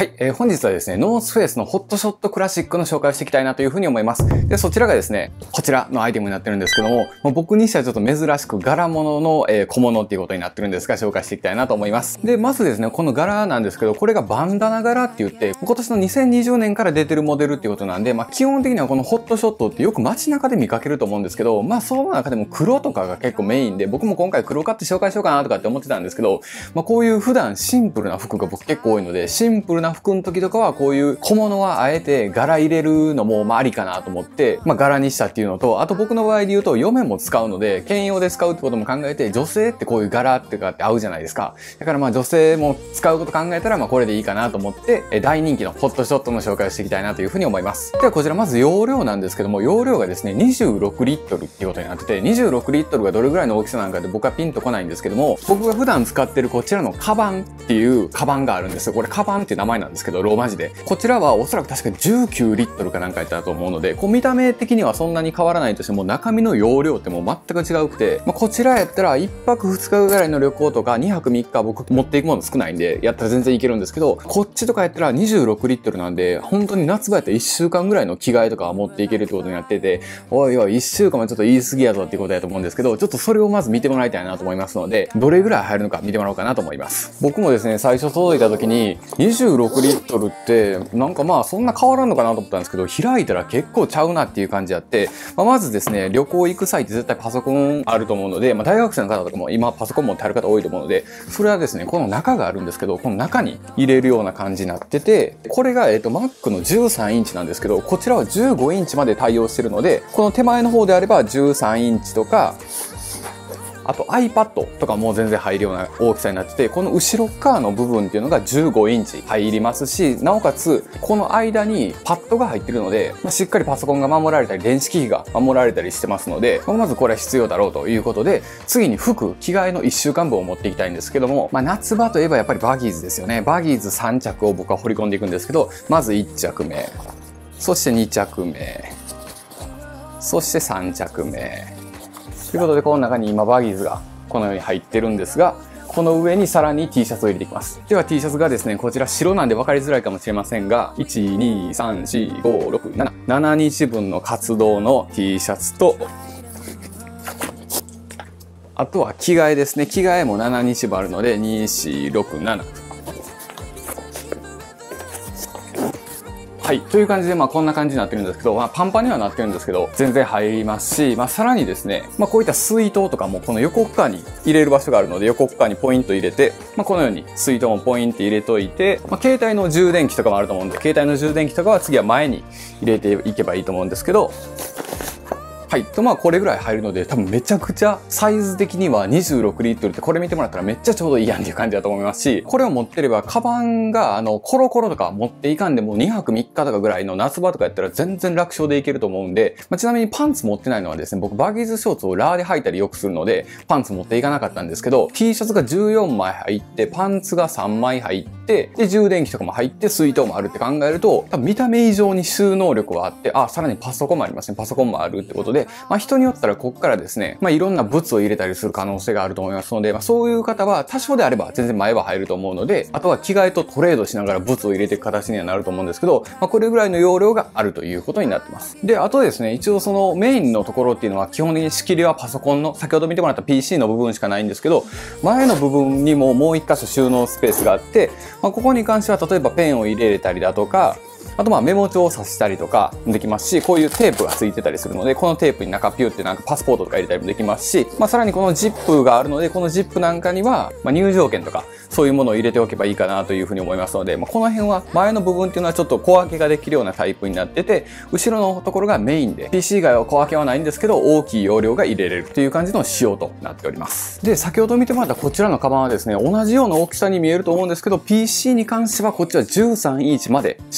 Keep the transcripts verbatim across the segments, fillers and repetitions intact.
はい、えー、本日はですね、ノースフェイスのホットショットクラシックの紹介をしていきたいなというふうに思います。で、そちらがですね、こちらのアイテムになってるんですけども、もう僕にしてはちょっと珍しく柄物の、えー、小物っていうことになってるんですが、紹介していきたいなと思います。で、まずですね、この柄なんですけど、これがバンダナ柄って言って、今年のにせんにじゅうねんから出てるモデルっていうことなんで、まあ基本的にはこのホットショットってよく街中で見かけると思うんですけど、まあその中でも黒とかが結構メインで、僕も今回黒買って紹介しようかなとかって思ってたんですけど、まあこういう普段シンプルな服が僕結構多いので、シンプルな服の時とかはこういう小物はあえて柄入れるのもまあありかなと思って、まあ柄にしたっていうのと、あと僕の場合で言うと嫁も使うので、兼用で使うってことも考えて、女性ってこういう柄ってかって合うじゃないですか。だからまあ女性も使うこと考えたらまあこれでいいかなと思って、大人気のホットショットの紹介をしていきたいなというふうに思います。ではこちらまず容量なんですけども、容量がですね、にじゅうろくリットルっていうことになってて、にじゅうろくリットルがどれぐらいの大きさなのかで僕はピンとこないんですけども、僕が普段使ってるこちらのカバンっていうカバンがあるんですよ。これカバンっていう名前なんですけど、ローマ字で。こちらはおそらく確かじゅうきゅうリットルかなんかやったと思うので、こう見た目的にはそんなに変わらないとしても、中身の容量ってもう全く違うくて、まあ、こちらやったらいっぱくふつかぐらいの旅行とかにはくみっか僕持っていくもの少ないんで、やったら全然いけるんですけど、こっちとかやったらにじゅうろくリットルなんで、本当に夏場やったらいっしゅうかんぐらいの着替えとかは持っていけるってことになってて、おいおいいっしゅうかんはちょっと言い過ぎやぞっていうことだと思うんですけど、ちょっとそれをまず見てもらいたいなと思いますので、どれぐらい入るのか見てもらおうかなと思います。僕もですね、最初届いた時ににじゅうろくリットルってなんかまあそんな変わらんのかなと思ったんですけど、開いたら結構ちゃうなっていう感じあって、まあ、まずですね、旅行行く際って絶対パソコンあると思うので、まあ、大学生の方とかも今パソコン持ってある方多いと思うので、それはですね、この中があるんですけど、この中に入れるような感じになってて、これがえっと Mac のじゅうさんインチなんですけど、こちらはじゅうごインチまで対応してるので、この手前の方であればじゅうさんインチとか、あと iPad とかも全然入るような大きさになってて、この後ろ側の部分っていうのがじゅうごインチ入りますし、なおかつこの間にパッドが入ってるので、まあ、しっかりパソコンが守られたり電子機器が守られたりしてますので、まずこれは必要だろうということで、次に服着替えのいっしゅうかんぶんを持っていきたいんですけども、まあ、夏場といえばやっぱりバギーズですよね。バギーズさんちゃくを僕は掘り込んでいくんですけど、まずいっちゃくめ、そしてにちゃくめ、そしてさんちゃくめということで、この中に今バギーズがこのように入ってるんですが、この上にさらに T シャツを入れていきます。では T シャツがですね、こちら白なんで分かりづらいかもしれませんが、いち、に、さん、よん、ご、ろく、なな、ななにちぶんの活動の T シャツと、あとは着替えですね。着替えもななにちぶんあるので、に、よん、ろく、なな。はい。という感じで、まあこんな感じになってるんですけど、まあパンパンにはなってるんですけど、全然入りますし、まあさらにですね、まあこういった水筒とかもこの横側に入れる場所があるので、横側にポイント入れて、まあこのように水筒もポイント入れといて、まあ携帯の充電器とかもあると思うんで、携帯の充電器とかは次は前に入れていけばいいと思うんですけど、はい。と、まあ、これぐらい入るので、多分めちゃくちゃサイズ的にはにじゅうろくリットルってこれ見てもらったらめっちゃちょうどいいやんっていう感じだと思いますし、これを持ってれば、カバンが、あの、コロコロとか持っていかんでもにはくみっかとかぐらいの夏場とかやったら全然楽勝でいけると思うんで、まあ、ちなみにパンツ持ってないのはですね、僕バギーズショーツをラーで履いたりよくするので、パンツ持っていかなかったんですけど、T シャツがじゅうよんまい入って、パンツがさんまい入って、で、充電器とかも入って、水筒もあるって考えると、多分見た目以上に収納力はあって、あ、さらにパソコンもありますね。パソコンもあるってことで、まあ、人によってたらここからですね、まあいろんな物を入れたりする可能性があると思いますので、まあそういう方は多少であれば全然前は入ると思うので、あとは着替えとトレードしながら物を入れていく形にはなると思うんですけど、まあこれぐらいの容量があるということになってます。で、あとですね、一応そのメインのところっていうのは基本的に仕切りはパソコンの、先ほど見てもらった ピーシー の部分しかないんですけど、前の部分にももう一箇所収納スペースがあって、まあここに関しては例えばペンを入れれたりだとか、あとまあメモ帳を挿したりとかできますし、こういうテープが付いてたりするので、このテープに中ピューってなんかパスポートとか入れたりもできますし、まあさらにこのジップがあるので、このジップなんかには、まあ、入場券とかそういうものを入れておけばいいかなというふうに思いますので、まあ、この辺は前の部分っていうのはちょっと小分けができるようなタイプになってて、後ろのところがメインで、ピーシー 以外は小分けはないんですけど、大きい容量が入れれるという感じの仕様となっております。で、先ほど見てもらったこちらのカバンはですね、同じような大きさに見えると思うんですけど、ピーシー に関してはこっちはじゅうさんインチまでしか入ら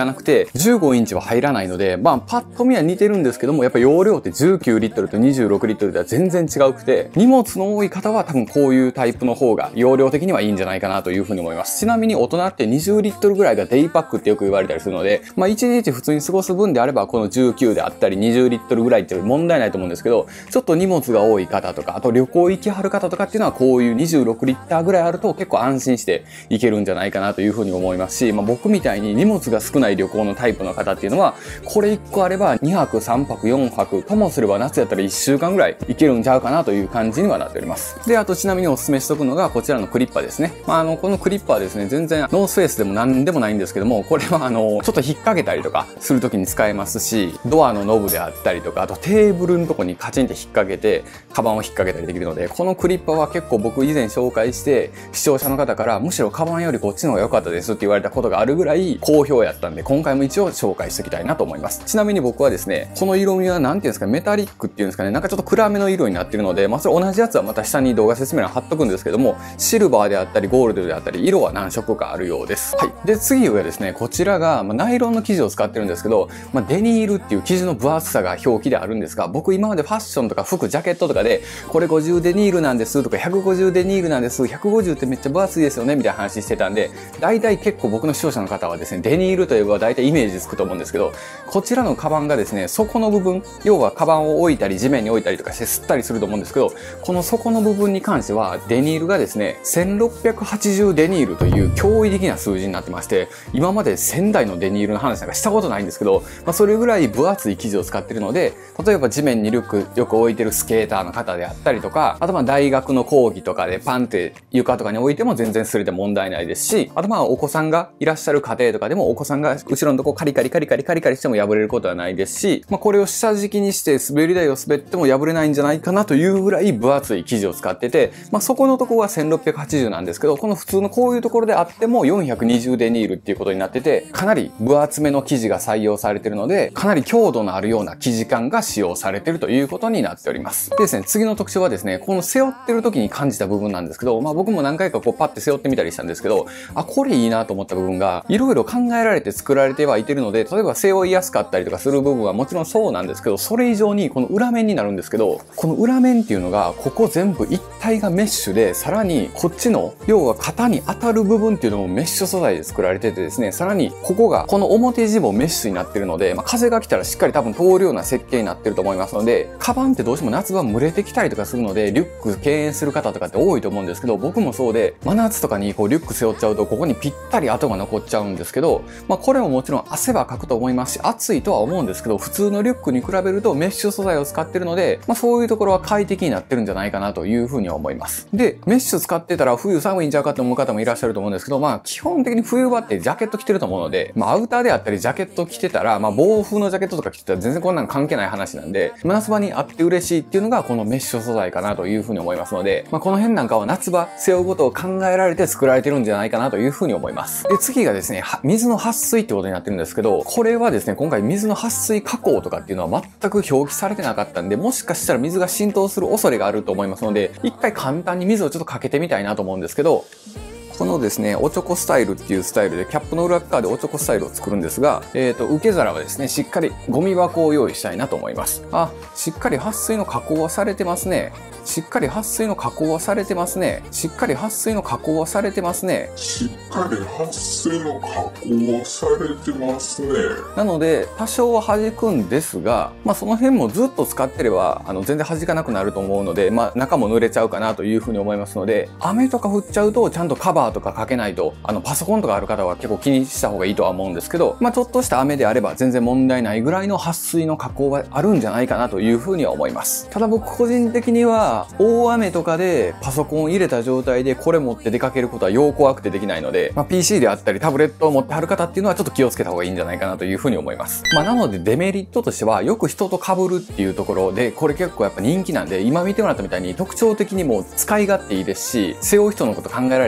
なくて、じゅうごインチは入らないので、まあ、パッと見は似てるんですけども、やっぱ容量ってじゅうきゅうリットルとにじゅうろくリットルでは全然違うくて、荷物の多い方は多分こういうタイプの方が容量的にはいいんじゃないかなというふうに思います。ちなみに大人ってにじゅうリットルぐらいがデイパックってよく言われたりするので、まあいちにち普通に過ごす分であればこのじゅうきゅうであったりにじゅうリットルぐらいって問題ないと思うんですけど、ちょっと荷物が多い方とか、あと旅行行きはる方とかっていうのはこういうにじゅうろくリッターぐらいあると結構安心して行けるんじゃないかなというふうに思いますし、まあ僕みたいに荷物が少ない旅行のタイプの方っていうのは、これいっこあればにはくさんぱくよんはくともすれば夏やったらいっしゅうかんぐらい行けるんちゃうかなという感じにはなっております。で、あとちなみにお勧めしとくのがこちらのクリッパですね。まああの、このクリッパはですね、全然ノースフェイスでも何でもないんですけども、これはあの、ちょっと引っ掛けたりとかするときに使えますし、ドアのノブであったりとか、あとテーブルのとこにカチンって引っ掛けて、カバンを引っ掛けたりできるので、このクリッパは結構僕以前紹介して、視聴者の方からむしろカバンよりこっちの方が良かったですって言われたことがあるぐらい好評やったんで、今回も一応紹介しておきたいなと思います。ちなみに僕はですね、この色味は何ていうんですかね、メタリックっていうんですかね、なんかちょっと暗めの色になってるので、まあそれ同じやつはまた下に動画説明欄貼っとくんですけども、シルバーであったりゴールドであったり、色は何色かあるようです。はい。で、次はですね、こちらが、まあ、ナイロンの生地を使ってるんですけど、まあ、デニールっていう生地の分厚さが表記であるんですが、僕今までファッションとか服、ジャケットとかで、これごじゅうデニールなんですとか、ひゃくごじゅうデニールなんです、ひゃくごじゅうってめっちゃ分厚いですよね、みたいな話してたんで、大体結構僕の視聴者の方はですね、デニールといえば大体イメージつくと思うんですけど、こちらのカバンがですね、底の部分、要はカバンを置いたり地面に置いたりとかして吸ったりすると思うんですけど、この底の部分に関しては、デニールがですね、せんろっぴゃくはちじゅうデニールという驚異的な数字になってまして、今までせんだいのデニールの話なんかしたことないんですけど、まあ、それぐらい分厚い生地を使ってるので、例えば地面にリュックよく置いてるスケーターの方であったりとか、あとまあ大学の講義とかでパンって床とかに置いても全然擦れて問題ないですし、あとまあお子さんがいらっしゃる家庭とかでもお子さんが後ろのとこカリカリカリカリカリカリしても破れることはないですし、まあこれを下敷きにして滑り台を滑っても破れないんじゃないかなというぐらい分厚い生地を使ってて、まあそこのとこはせんろっぴゃくはちじゅうなんですけど、この普通のこういうところであってもよんひゃくにじゅうデニールっていうことになってて、かなり分厚めの生地が採用されてるので、かなり強度のあるような生地感が使用されてるということになっております。でですね、次の特徴はですね、この背負ってる時に感じた部分なんですけど、まあ僕も何回かこうパッて背負ってみたりしたんですけど、あ、これいいなと思った部分が、いろいろ考えられて作られてはいてるので、例えば背負いやすかったりとかする部分はもちろんそうなんですけど、それ以上にこの裏面になるんですけど、この裏面っていうのが、ここ全部一体がメッシュで、さらにこっちの、要は肩に当たる部分っていうのもメッシュ素材で作られててですね、さらにここが、この表地もメッシュになってるので、まあ、風が来たらしっかり多分通るような設計になってると思いますので、カバンってどうしても夏場蒸れてきたりとかするので、リュック敬遠する方とかって多いと思うんですけど、僕もそうで、真夏とかにこうリュック背負っちゃうと、ここにぴったり跡が残っちゃうんですけど、まあこれももちろん汗はかくと思いますし、暑いとは思うんですけど、普通のリュックに比べるとメッシュ素材を使ってるので、まあそういうところは快適になってるんじゃないかなというふうには思います。で、メッシュ使ってたら冬寒いんちゃうかって思う方もいらっしゃると思うんですけど、まあ基本的に冬場ってジャケット着てると思うので、まあアウターであったりジャケット着てたら、まあ防風のジャケットとか着てたら全然こんなの関係ない話なんで、夏場にあって嬉しいっていうのがこのメッシュ素材かなというふうに思いますので、まあこの辺なんかは夏場背負うことを考えられて作られてるんじゃないかなというふうに思います。で、次がですね、水の撥水ってことになってるんですけど、これはですね、今回水の撥水加工とかっていうのは全く表記されてなかったんで、もしかしたら水が浸透する恐れがあると思いますので、一回簡単に水をちょっとかけてみたいなと思うんですけど、このですね、おちょこスタイルっていうスタイルで、キャップの裏側でおちょこスタイルを作るんですが、えっと、受け皿はですね、しっかりゴミ箱を用意したいなと思います。あ、しっかり撥水の加工はされてますね。しっかり撥水の加工はされてますね。しっかり撥水の加工はされてますね。 しっかり撥水の加工はされてますね。 なので、多少は弾くんですが、まあその辺もずっと使ってれば、あの、全然弾かなくなると思うので、まあ中も濡れちゃうかなというふうに思いますので、雨とか降っちゃうと、ちゃんとカバーとかかけないと、あの、パソコンとかある方は結構気にした方がいいとは思うんですけど、まあちょっとした雨であれば全然問題ないぐらいの撥水の加工はあるんじゃないかなというふうには思います。ただ僕個人的には、大雨とかでパソコンを入れた状態でこれ持って出かけることはよう怖くてできないので、まあ ピーシー であったりタブレットを持ってはる方っていうのはちょっと気をつけた方がいいんじゃないかなというふうに思います。まあなのでデメリットとしては、よく人と被るっていうところで、これ結構やっぱ人気なんで、今見てもらったみたいに特徴的にも使い勝手いいですし、背負う人のこと考えられて作られて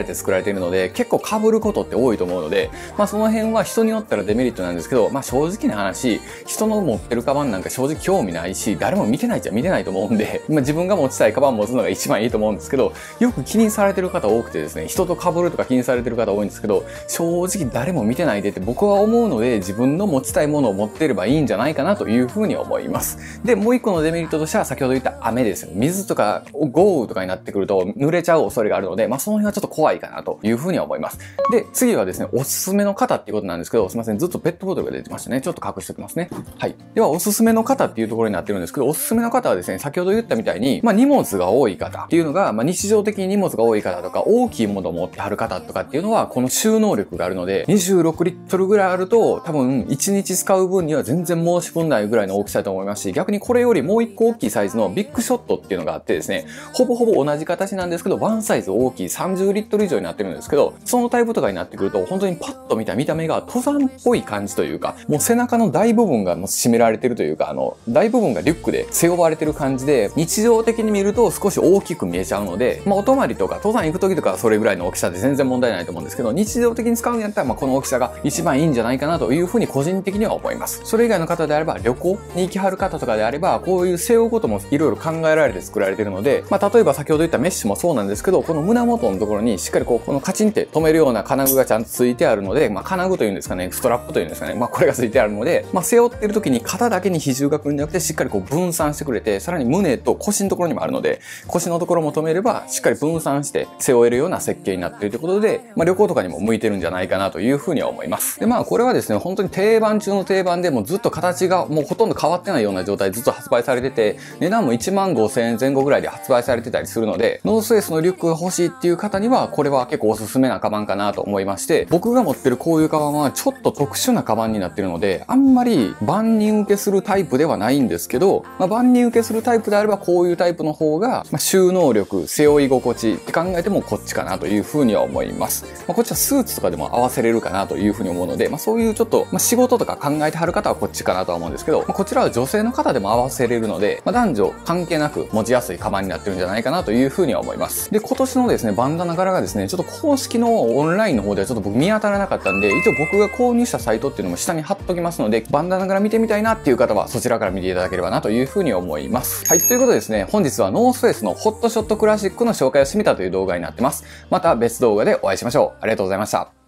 いるので、結構被ることって多いと思うので、まあその辺は人によったらデメリットなんですけど、まあ正直な話、人の持ってるカバンなんか正直興味ないし、誰も見てないっちゃ見てないと思うんで、まあ自分が持ちたいカバン持つのが一番いいと思うんですけど、よく気にされてる方多くてですね、人と被るとか気にされてる方多いんですけど、正直誰も見てないでって僕は思うので、自分の持ちたいものを持っていればいいんじゃないかなというふうに思います。で、もう一個のデメリットとしては先ほど言った雨ですよ。水とか豪雨とかになってくると濡れちゃう恐れがあるので、まあその辺はちょっと怖いかなというふうには思います。で、次はですね、おすすめの方っていうことなんですけど、すいません、ずっとペットボトルが出てましたね。ちょっと隠しておきますね。はい。では、おすすめの方っていうところになってるんですけど、おすすめの方はですね、先ほど言ったみたいに、まあ荷物が多い方っていうのが、まあ日常的に荷物が多い方とか、大きいものを持ってはる方とかっていうのは、この収納力があるので、にじゅうろくリットルぐらいあると、多分いちにち使う分には全然申し分ないぐらいの大きさだと思いますし、逆にこれよりもう一個大きいサイズのビッグショットっていうのがあってですね、ほぼほぼ同じ形なんですけど、ワンサイズ大きいさんじゅうリットル以上になってるんですけど、そのタイプとかになってくると、本当にパッと見た見た目が登山っぽい感じというか、もう背中の大部分がもう締められてるというか、あの、大部分がリュックで背負われてる感じで、日常的に見ると少し大きく見えちゃうので、まあお泊まりとか登山行く時とかはそれぐらいの大きさで全然問題ないと思うんですけど、日常的に使うんやったら、まあこの大きさが一番いいんじゃないかなというふうに個人的には思います。それ以外の方であれば、旅行に行きはる方とかであれば、こういう背負うこともいろいろ考えられて作られてるので、まあ例えば先ほど言ったメッシュもそうなんですけど、この胸元のところにしっかりこう、このカチンって留めるような金具がちゃんとついてあるので、まあ金具というんですかね、ストラップというんですかね、まあこれがついてあるので、まあ背負ってる時に肩だけに比重が来るんじゃなくて、しっかりこう分散してくれて、さらに胸と腰のところにもあるので、腰のところも留めれば、しっかり分散して背負えるような設計になっているということで、まあ旅行とかにも向いてるんじゃないかなというふうには思います。で、まあこれはですね、本当に定番中の定番でもうずっと形がもうほとんど変わってないような状態でずっと発売されてて、値段もいちまんごせんえんぜん後ぐらいで発売されてたりするので、ノースフェイスのリュックが欲しいっていう方には、これは結構おすすめなカバンかなと思いまして、僕が持ってるこういうカバンはちょっと特殊なカバンになってるので、あんまり万人受けするタイプではないんですけど、まあ、万人受けするタイプであればこういうタイプの方が、まあ、収納力、背負い心地って考えてもこっちかなというふうには思います。まあ、こっちはスーツとかでも合わせれるかなというふうに思うので、まあ、そういうちょっと、まあ、仕事とか考えてはる方はこっちかなとは思うんですけど、まあ、こちらは女性の方でも合わせれるので、まあ、男女関係なく持ちやすいカバンになってるんじゃないかなというふうには思います。で、今年のですね、バンダナ柄がですね、ちょっと公式のオンラインの方ではちょっと僕見当たらなかったんで、一応僕が購入したサイトっていうのも下に貼っときますので、バンダナ柄見てみたいなっていう方はそちらから見ていただければなというふうに思います。はい、ということでですね、本日はノースフェイスのホットショットクラシックの紹介をしてみたという動画になってます。また別動画でお会いしましょう。ありがとうございました。